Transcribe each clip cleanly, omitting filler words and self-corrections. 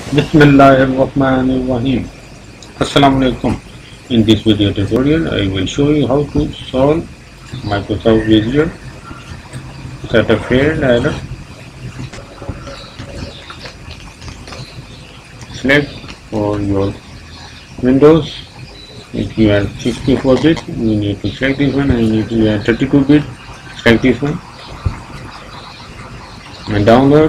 Bismillahirrahmanirrahim. Assalamu alaikum. In this video tutorial, I will show you how to solve Microsoft Visual Certified Error. Select for your Windows. If you are 64-bit, you need to select this one, and if you are 32-bit, select this one and download.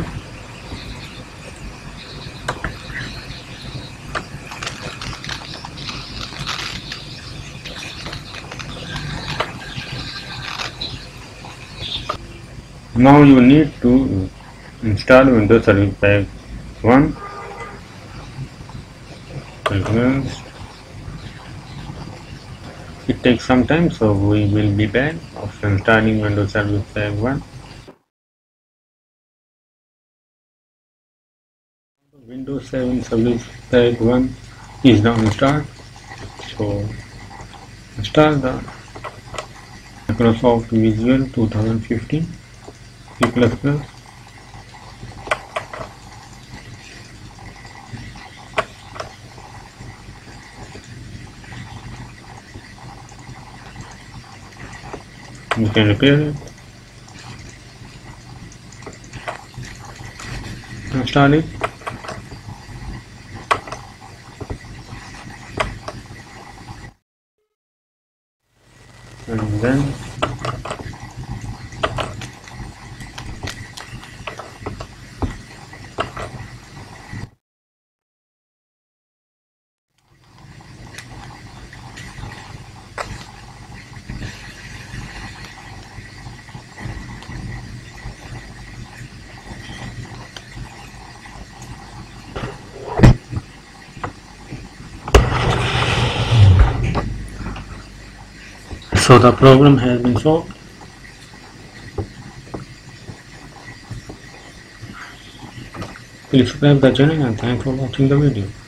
Now you need to install Windows Service Pack 1. It takes some time, so we will be back after installing Windows Service Pack 1. Windows 7 Service Pack 1 is now installed. So install the Microsoft Visual 2015 C++. You can repair it, install it, and then so the problem has been solved. Please subscribe the channel and thanks for watching the video.